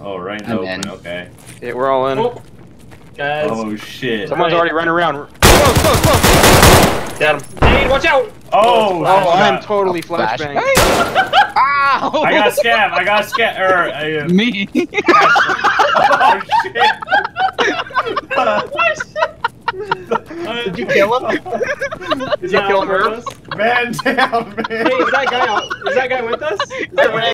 Oh, right in the I'm open. in. Okay. Yeah, we're all in. Oh, guys. Oh shit. Someone's already running around. Close. Got him. Nade, watch out! Oh, Oh, I'm shot. totally flashbang. Ow! I got scab. I got scab. Me. Oh shit. Did you kill him? Did you kill him, Herb? Man down, man. Hey, is that guy with us? Is that